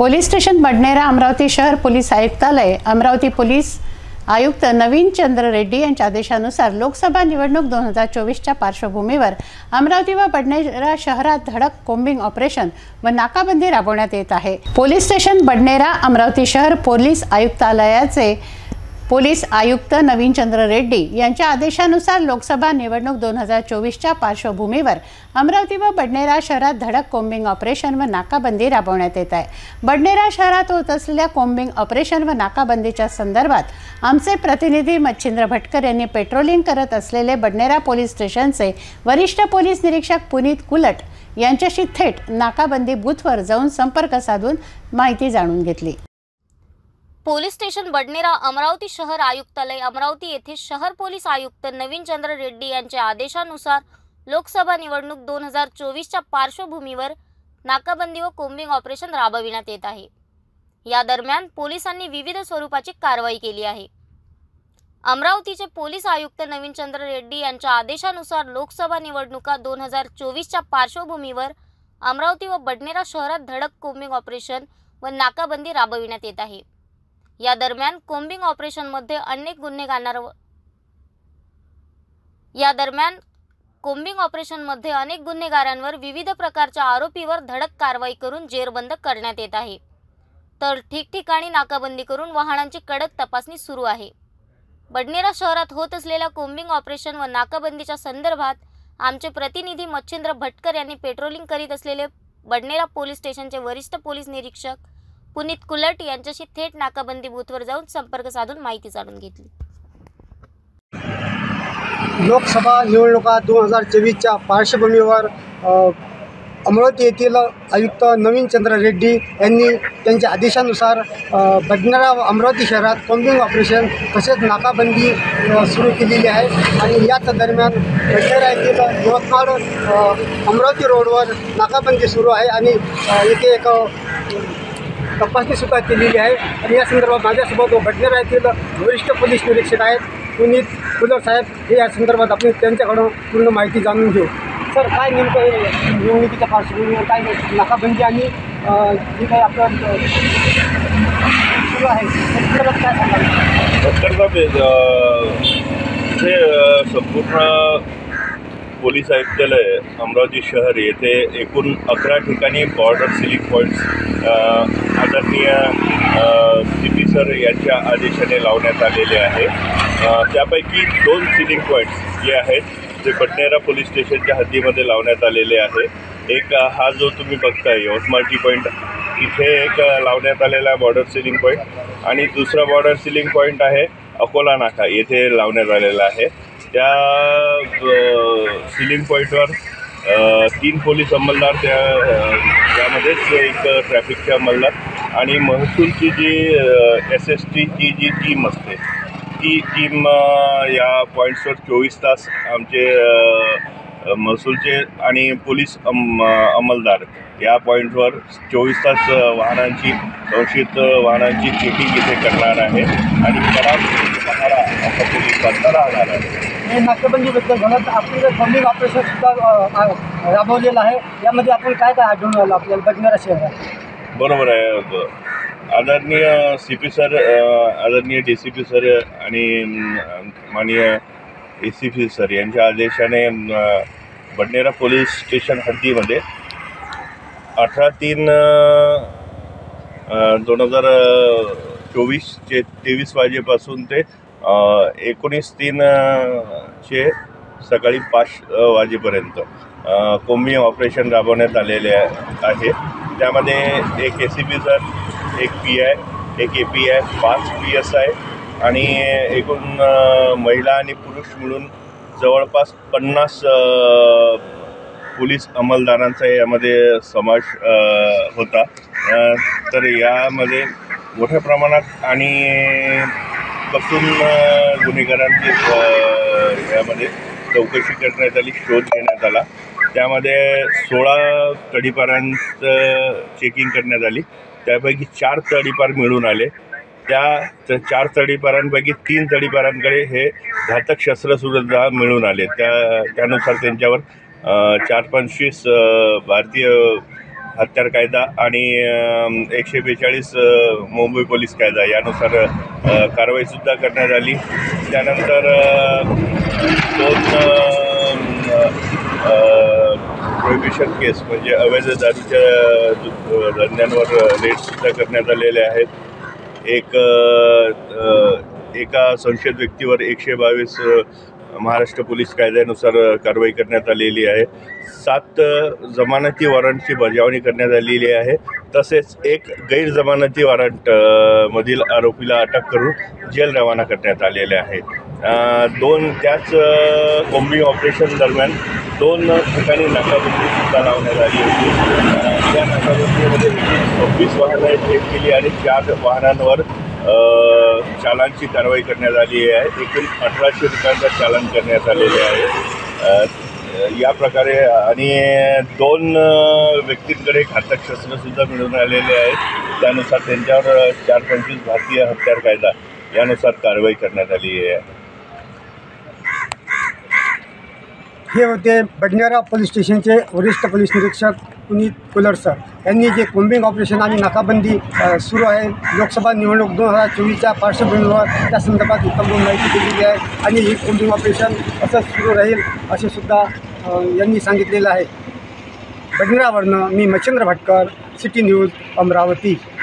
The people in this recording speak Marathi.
पोलीस स्टेशन बडनेरा अमरावती शहर पोलीस आयुक्तालय अमरावती पोलीस आयुक्त नवीन चंद्र रेड्डी यांच्या आदेशानुसार लोकसभा निवडणूक 2024च्या पार्श्वभूमीवर अमरावती व बडनेरा शहरात धडक कोम्बिंग ऑपरेशन व नाकाबंदी राबवण्यात येत आहे। पोलीस स्टेशन बडनेरा अमरावती शहर पोलीस आयुक्तालयाचे पोलीस आयुक्त नवीन चंद्र रेड्डी यांच्या आदेशानुसार लोकसभा निवडणूक 2024च्या पार्श्वभूमीवर अमरावती व बडनेरा शहरात धडक कोम्बिंग ऑपरेशन व नाकाबंदी राबवण्यात येत आहे। बडनेरा शहरात होत असलेल्या कोम्बिंग ऑपरेशन व नाकाबंदीच्या संदर्भात आमचे प्रतिनिधी मच्छिंद्र भटकर यांनी पेट्रोलिंग करत असलेले बडनेरा पोलीस स्टेशनचे वरिष्ठ पोलीस निरीक्षक पुनीत कुलट यांच्याशी थेट नाकाबंदी बूथवर जाऊन संपर्क साधून माहिती जाणून घेतली। पोलीस स्टेशन बडनेरा अमरावती शहर आयुक्तालय अमरावती येथे शहर पोलीस आयुक्त नवीन चंद्र रेड्डी यांच्या आदेशानुसार लोकसभा निवडणूक 2024च्या पार्श्वभूमीवर नाकाबंदी व कोम्बिंग ऑपरेशन राबविण्यात येत आहे। या दरम्यान पोलिसांनी विविध स्वरूपाची कारवाई केली आहे। अमरावतीचे पोलीस आयुक्त नवीन चंद्र रेड्डी यांच्या आदेशानुसार लोकसभा निवडणुका 2024च्या पार्श्वभूमीवर अमरावती व बडनेरा शहरात धडक कोम्बिंग ऑपरेशन व नाकाबंदी राबविण्यात येत आहे। या दरम्यान कोम्बिंग ऑपरेशनमध्ये अनेक गुन्हेगारांवर विविध प्रकारच्या आरोपीवर धडक कारवाई करून जेरबंद करण्यात येत आहे, तर ठिकठिकाणी नाकाबंदी करून वाहनांची कडक तपासणी सुरू आहे। बडनेरा शहरात होत असलेल्या कोम्बिंग ऑपरेशन व नाकाबंदीच्या संदर्भात आमचे प्रतिनिधी मच्छिंद्र भटकर यांनी पेट्रोलिंग करीत असलेले बडनेरा पोलीस स्टेशनचे वरिष्ठ पोलीस निरीक्षक पुनीत कुलट यांच्याशी थेट नाकाबंदी बूथवर जाऊन संपर्क साधून माहिती जाणून घेतली। लोकसभा निवडणुका 2024च्या पार्श्वभूमीवर अमरावती येथील आयुक्त नवीन चंद्र रेड्डी यांनी त्यांच्या आदेशानुसार बडनेरा व अमरावती शहरात कोम्बिंग ऑपरेशन तसेच नाकाबंदी सुरू केलेली आहे आणि याच दरम्यान बडनेरा येथील यवतमाळ अमरावती रोडवर नाकाबंदी सुरू आहे आणि येथे एक तपासणी सुद्धा केलेली आहे। आणि या संदर्भात माझ्यासोबत बडनेरा येथील वरिष्ठ पोलीस निरीक्षक आहेत पुनीत कुलट साहेब, हे या संदर्भात आपण त्यांच्याकडून पूर्ण माहिती जाणून घेऊ। सर, काय नेमकं निवडणुकीच्या पार्श्वभूमीवर काय नाकाबंदी आणि जी काही आपलं सुरू आहे त्याबद्दल काय सांगाल? हे संपूर्ण पोलीस आयुक्तालय अमरावती शहर येथे एकूण 11 ठिकाणी बॉर्डर सिलिंग पॉईंट्स आदरणीय CP सर यांच्या आदेशाने लावण्यात आलेले आहे। त्यापैकी 2 सिलिंग पॉईंट्स जे आहेत ते बडनेरा पोलीस स्टेशनच्या हद्दीमध्ये लावण्यात आलेले आहे। एक हा जो तुम्ही बघताय यवतमाळ टी पॉईंट, इथे एक लावण्यात आलेला बॉर्डर सिलिंग पॉईंट आणि दुसरा बॉर्डर सिलिंग पॉईंट आहे अकोला नाका येथे लावण्यात आलेला आहे। त्या सिलिंग पॉईंटवर 3 पोलीस अंमलदार, त्यामध्येच एक ट्रॅफिकचे अंमलदार आणि महसूलची जी SSTची जी टीम असते ती टीम या पॉईंट्सवर 24 तास आमचे महसूलचे आणि पोलीस अंमलदार या पॉईंटवर 24 तास संशयित वाहनांची चेकिंग इथे करणार आहे आणि पहारा असा पोलिसांचा राहणार आहे। नाकाबंदीबद्दल झालं तर आपण कोम्बिंग ऑपरेशन सुद्धा राबवलेलं आहे, यामध्ये आपण काय काय आढळून आलं आपल्याला बडनेरा शहरात? बरोबर आहे। आदरणीय CP सर, आदरणीय DCP सर आणि माननीय ACP सर यांच्या आदेशाने बडनेरा पोलीस स्टेशन हद्दीमध्ये 18/3/2024 चे 23 वाजेपासून ते 19/3 चे सकाळी 5 वाजेपर्यंत कोम्बिंग ऑपरेशन राबवण्यात आलेले आहे। त्यामध्ये एक ACP सर, एक PI, एक API, 5 PSI आणि एकूण महिला आणि पुरुष मिळून जवळपास 50 पोलीस अंमलदारांचा यामध्ये समावेश होता। तर यामध्ये मोठ्या प्रमाणात आणि कसून गुन्हेगारांची यामध्ये चौकशी करण्यात आली, शोध घेण्यात आला। त्यामध्ये 16 तडीपारांचं चेकिंग करण्यात आली, त्यापैकी 4 तडीपार मिळून आले। त्या 4 तडीपारांपैकी 3 तडीपारांकडे हे घातक शस्त्रसुद्धा मिळून आले। त्यानुसार त्यांच्यावर 4-25 भारतीय हत्यार कायदा आणि 142 मुंबई पोलीस कायदा यानुसार कारवाईसुद्धा करण्यात आली. त्यानंतर 2 प्रोहिबिशन केस म्हणजे अवैध दारूच्या धंद्यांवर रेडसुद्धा करण्यात आलेले आहेत. एका संशयित व्यक्तीवर 122 महाराष्ट्र पोलीस कायद्यानुसार कारवाई करण्यात आलेली आहे. 7 जमानती वॉरंटची बजावणी करण्यात आलेली आहे. तसेच एक गैरजमानती वॉरंट मधील आरोपीला अटक करून जेल रवाना करण्यात आलेले आहे. त्याच कोम्बिंग ऑपरेशन दरम्यान 2 ठिकाणी नाकाबंदीसुद्धा लावण्यात आली होती. या नाकाबंदीमध्ये 26 वाहनं चेक केली आणि 4 वाहनांवर चालानची कारवाई करण्यात आली आहे. एकूण 1800 रुपयांचा चालान करण्यात आलेले आहे. या प्रकारे आणि 2 व्यक्तींकडे घातक शस्त्रसुद्धा मिळून आलेले आहेत. त्यानुसार त्यांच्यावर 425 भारतीय हत्यार कायदा यानुसार कारवाई करण्यात आली आहे. हे होते बडनेरा पोलीस स्टेशनचे वरिष्ठ पोलीस निरीक्षक पुनीत कुलर सर यांनी जे कोम्बिंग ऑपरेशन आणि नाकाबंदी सुरू आहे लोकसभा निवडणूक 2024च्या पार्श्वभूमीवर त्या संदर्भात उत्तम माहिती दिलेली आहे आणि ही कोम्बिंग ऑपरेशन असंच सुरू राहील असे सुद्धा यांनी सांगितलेलं आहे. बडनेरावरनं मी मच्छिंद्र भटकर, सिटी न्यूज, अमरावती.